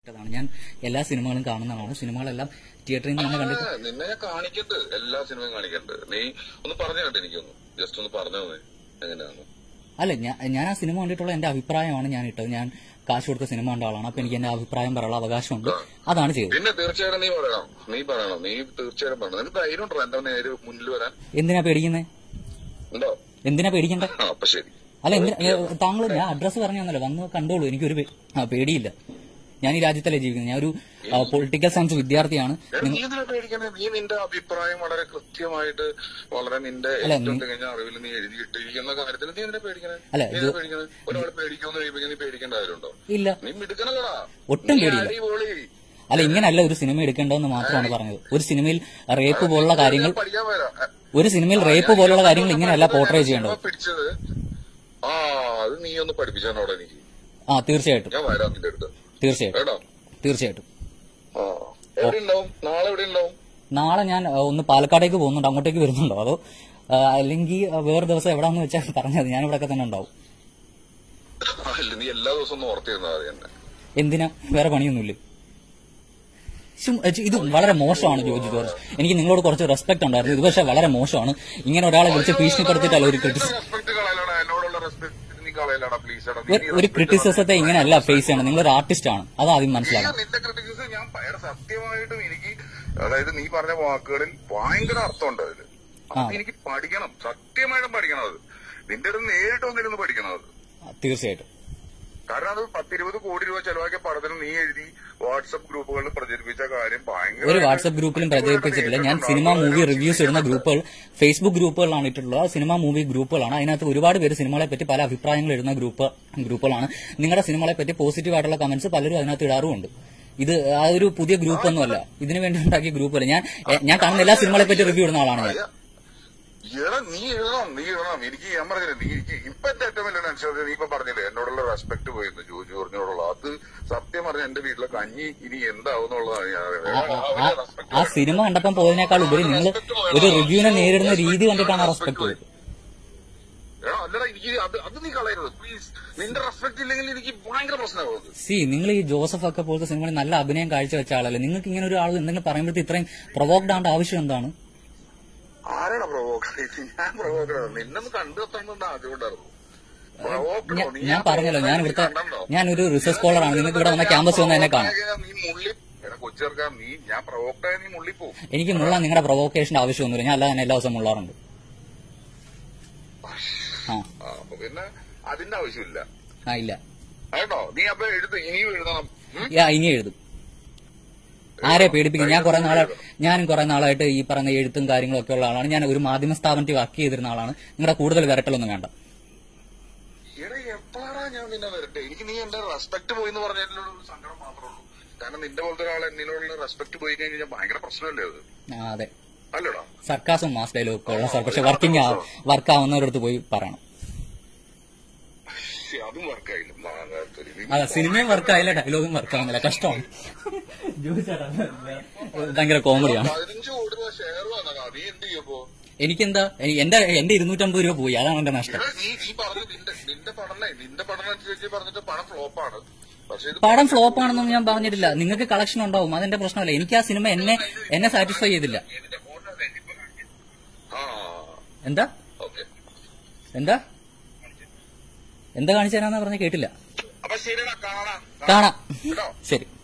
ഞാൻ എല്ലാ സിനിമകളും കാണുന്നതാണ്. സിനിമകളെല്ലാം തിയേറ്ററിൽ നിന്ന് തന്നെ കണ്ടിട്ട് നിന്നെ ഞാൻ കാണിക്കണ്ട്, എല്ലാ സിനിമയും കാണിക്കണ്ട്. നീ ഒന്ന് പറഞ്ഞു കേട്ടോ, എനിക്കൊന്ന് ജസ്റ്റ് ഒന്ന് പറഞ്ഞു എങ്ങനെയാണ്. അല്ല, ഞാൻ ആ സിനിമ കണ്ടിട്ടുള്ള എന്റെ അഭിപ്രായമാണ് ഞാൻ ഇട്ടത്. ഞാൻ കാശ് കൊടുത്ത സിനിമ കണ്ട ആളാണ്. അപ്പൊ എനിക്ക് എന്റെ അഭിപ്രായം പറയാനുള്ള അവകാശമുണ്ട്. അതാണ് ചെയ്തത്. പിന്നെ തീർച്ചയായിട്ടും നീ തീർച്ചയായിട്ടും പറയണം. നിനക്ക് ധൈര്യം ഉണ്ടോ എന്റെ നേരെ മുന്നിൽ വരാൻ? എന്തിനാ പേടിക്കുന്നേ? ഉണ്ടോ? എന്തിനാ പേടിക്കണ്ടേ? അപ്പൊ ശരി. അല്ല, താങ്കൾ ഞാൻ അഡ്രസ്സ് പറഞ്ഞു തന്നല്ലോ, വന്ന് കണ്ടോളൂ. എനിക്കൊരു പേടിയില്ല. ഞാൻ ഈ രാജ്യത്തല്ലേ ജീവിക്കുന്നത്. ഞാൻ ഒരു പൊളിറ്റിക്കൽ സയൻസ് വിദ്യാർത്ഥിയാണ്. നീ നിന്റെ അഭിപ്രായം വളരെ കൃത്യമായിട്ട്, വളരെ നിന്റെ കഴിഞ്ഞ അറിവിൽ നീ എഴുതിയിട്ടിരിക്കുന്ന കാര്യത്തിൽ നീ എന്തിനാ പേടിക്കണേ? ഒരാൾ പേടിക്കുമെന്ന് കഴിയുമ്പോൾ നീ പേടിക്കേണ്ട കാര്യമുണ്ടോ? ഇല്ല, നീ മിടുക്കനല്ലടാ, ഒട്ടും പേടിയില്ല. അല്ല, ഇങ്ങനല്ല ഒരു സിനിമ എടുക്കേണ്ടതെന്ന് മാത്രമാണ് പറഞ്ഞത്. ഒരു സിനിമയിൽ റേപ്പ് പോലുള്ള കാര്യങ്ങൾ ഇങ്ങനെയല്ല പോർട്രേ ചെയ്യേണ്ടത്. പിടിച്ചത് അത് നീ ഒന്ന് പഠിപ്പിച്ചാണോടെ എനിക്ക്. തീർച്ചയായിട്ടും ഞാൻ വരാം നിന്റെ അടുത്ത്. തീർച്ചയായിട്ടും. നാളെ എവിടെ ഉണ്ടാവും? നാളെ ഞാൻ ഒന്ന് പാലക്കാടേക്ക് പോകുന്നുണ്ട്. അങ്ങോട്ടേക്ക് വരുന്നുണ്ടോ? അതോ അല്ലെങ്കിൽ വേറെ ദിവസം എവിടാന്ന് വെച്ചാൽ പറഞ്ഞത്. ഞാൻ ഇവിടെ തന്നെ ഉണ്ടാവും. നീ എല്ലാ ദിവസവും ഒന്ന് ഓർത്തിരുന്നാ മതി എന്നെ. എന്തിനാ? വേറെ പണിയൊന്നുമില്ലേ? ഇത് വളരെ മോശമാണ് ജോർജ് ജോർജ്. എനിക്ക് നിങ്ങളോട് കുറച്ച് റെസ്പെക്ട് ഉണ്ടായിരുന്നു. ഇത് പക്ഷെ വളരെ മോശമാണ്. ഇങ്ങനെ ഒരാളെ വിളിച്ച് ഭീഷണിപ്പെടുത്തിയിട്ടല്ല ഒരു ക്രിറ്റിസിസത്തെ ഇങ്ങനെയല്ല ഫേസ് ചെയ്യണം. നിങ്ങളൊരു ആർട്ടിസ്റ്റ് ആണ്, അത് ആദ്യം മനസ്സിലാക്കണം. നിന്റെ ക്രിറ്റിസിസം ഞാൻ സത്യമായിട്ടും എനിക്ക്, അതായത് നീ പറഞ്ഞ വാക്കുകളിൽ ഭയങ്കര അർത്ഥമുണ്ട് അതില്. എനിക്ക് പഠിക്കണം, സത്യമായിട്ടും പഠിക്കണം. അത് നിന്റെ അടുത്ത് നേരിട്ട് വന്നിരുന്ന് പഠിക്കണം അത്. തീർച്ചയായിട്ടും. കാരണം അത് 10-20 കോടി രൂപ ചെലവാക്കിയ പടത്തിന് നീ എഴുതി വാട്സ്ആപ്പ് ഗ്രൂപ്പുകളിൽ പ്രചരിപ്പിച്ച കാര്യം ഭയങ്കര. ഒരു വാട്സ്ആപ്പ് ഗ്രൂപ്പിലും പ്രചരിപ്പിച്ചിട്ടില്ല. ഞാൻ സിനിമ മൂവി റിവ്യൂസ് ഇടുന്ന ഗ്രൂപ്പുകൾ ഫേസ്ബുക്ക് ഗ്രൂപ്പുകളാണ് ഇട്ടിട്ടുള്ളത്. സിനിമ മൂവി ഗ്രൂപ്പുകളാണ്. അതിനകത്ത് ഒരുപാട് പേര് സിനിമകളെ പറ്റി പല അഭിപ്രായങ്ങൾ ഇടുന്ന ഗ്രൂപ്പുകളാണ്. നിങ്ങളുടെ സിനിമകളെ പറ്റി പോസിറ്റീവ് ആയിട്ടുള്ള കമന്റ്സ് പലരും അതിനകത്ത് ഇടാറുമുണ്ട്. ഇത് ആ ഒരു പുതിയ ഗ്രൂപ്പൊന്നുമല്ല, ഇതിനു വേണ്ടി ഉണ്ടാക്കിയ ഗ്രൂപ്പല്ല. ഞാൻ കാണുന്ന എല്ലാ സിനിമകളെ പറ്റി റിവ്യൂ ഇടുന്ന ആളാണ് ഞാൻ. നീ എഴുതണം. എനിക്ക് ഞാൻ പറഞ്ഞില്ലേ, നീ എനിക്ക് ഇപ്പൊ എന്റെ ഏറ്റവും വലിയ ടെൻഷൻ നീ ഇപ്പൊ പറഞ്ഞില്ലേ എന്നോടുള്ള റെസ്പെക്ട് പോയിരുന്നു ജോർജിനോടുള്ള. അത് സത്യം പറഞ്ഞ എന്റെ വീട്ടിലെ കഞ്ഞി ഇനി എന്താവുന്നുള്ളതാണ് ഞാൻ. ആ സിനിമ കണ്ടപ്പം പോയതിനേക്കാൾ ഉപരി നിങ്ങൾ ഒരു റിവ്യൂവിനെ നേരിടുന്ന രീതി കണ്ടിട്ടാണ് റെസ്പെക്ട് പോയത്. അല്ലടാ, എനിക്ക് അത് നീ കളയരുത് പ്ലീസ്. നിന്റെ റെസ്പെക്ട് ഇല്ലെങ്കിൽ എനിക്ക് ഭയങ്കര പ്രശ്നമാകും. നിങ്ങൾ ഈ ജോസഫ് ഒക്കെ പോലത്തെ സിനിമകളിൽ നല്ല അഭിനയം കാഴ്ചവെച്ച ആളല്ലേ. നിങ്ങൾക്ക് ഇങ്ങനെ ഒരു ആൾ എന്തെങ്കിലും പറയുമ്പോഴത്തെ ഇത്രയും പ്രൊവോക്ഡ് ആവേണ്ട ആവശ്യം എന്താണ്? ആരാണ് പ്രൊവോക്കർ? ഞാൻ പ്രൊവോക്കർ നിന്നൊന്ന് കണ്ടെത്തണമെന്ന് ആഗ്രഹമുണ്ടായിരുന്നു. ഞാൻ പറഞ്ഞല്ലോ, ഞാനൊരു റിസർച്ച് സ്കോളറാണ്. നിങ്ങൾക്ക് ഇവിടെ വന്ന ക്യാമ്പസ് വന്ന് എന്നെ കാണാം. കൊച്ചേർക്കാൻ നീ ഞാൻ പ്രൊവോക്ടായ നീ മുള്ളിപ്പോ. എനിക്ക് മുള്ളാൻ നിങ്ങളുടെ പ്രൊവോക്കേഷന്റെ ആവശ്യമൊന്നുമില്ല. ഞാൻ അല്ലാതെ എല്ലാ ദിവസവും മുള്ളാറുണ്ട്. അപ്പൊ പിന്നെ അതിന്റെ ആവശ്യമില്ല. ഇല്ല കേട്ടോ. നീ അപ്പൊ ഇനിയും എഴുതണം. ഇനി എഴുതും. ആരെ പേടിപ്പിക്കും? ഞാനും കുറെ നാളായിട്ട് ഈ പറയുന്ന എഴുത്തും കാര്യങ്ങളും ഒക്കെ ഉള്ള ആളാണ്. ഞാൻ ഒരു മാധ്യമ സ്ഥാപനത്തിൽ വർക്ക് ചെയ്തിരുന്ന ആളാണ്. നിങ്ങളുടെ കൂടുതൽ വിരട്ടലൊന്നും വേണ്ട. എപ്പോഴാണ് ഞാൻ നിന്നെ വരട്ടെ? എനിക്ക് നീ എന്റെ റെസ്പെക്ട് പോയി എന്ന് പറഞ്ഞതിലുള്ള സങ്കടം മാത്രമേ ഉള്ളൂ. കാരണം നിന്റെ പോലത്തെ ഒരാൾ എന്നിലുള്ള റെസ്പെക്ട് പോയി കഴിഞ്ഞാൽ ഭയങ്കര പ്രശ്നമല്ലേ അത്? അതെ, അല്ലടാ. സർക്കാസും മാസ് ഡയലോഗ് ഒക്കെ ഉള്ള സാർ. പക്ഷെ വർക്ക് ആവുന്നവരടുത്ത് പോയി പറയണം. അതും വർക്കായില്ല. അതെ, സിനിമയും വർക്കായില്ല, ഡയലോഗും വർക്കാവുന്നില്ല. കഷ്ടമാണ്. ഭയങ്കര കോമഡിയാണ്. 15 കോടി രൂപ ഷെയർ വന്നതാ. നീ എന്ത് ചെയ്യപ്പോ? എനിക്കെന്താ, എന്റെ 250 രൂപ പോയി. അതാണ് എന്റെ നഷ്ടം. നിന്റെ പഠനം അനുസരിച്ച് പറഞ്ഞിട്ട് പണം ഫ്ലോപ്പാണ്. പടം ഫ്ലോപ്പ് ആണെന്നൊന്നും ഞാൻ പറഞ്ഞിട്ടില്ല. നിങ്ങൾക്ക് കളക്ഷൻ ഉണ്ടാവും, അതെന്റെ പ്രശ്നമല്ല. എനിക്ക് ആ സിനിമ എന്നെ സാറ്റിസ്ഫൈ ചെയ്തില്ല. എന്താ കാണിച്ചു തരാന്നാ പറഞ്ഞ കേട്ടില്ല. കാണാം. ശരി.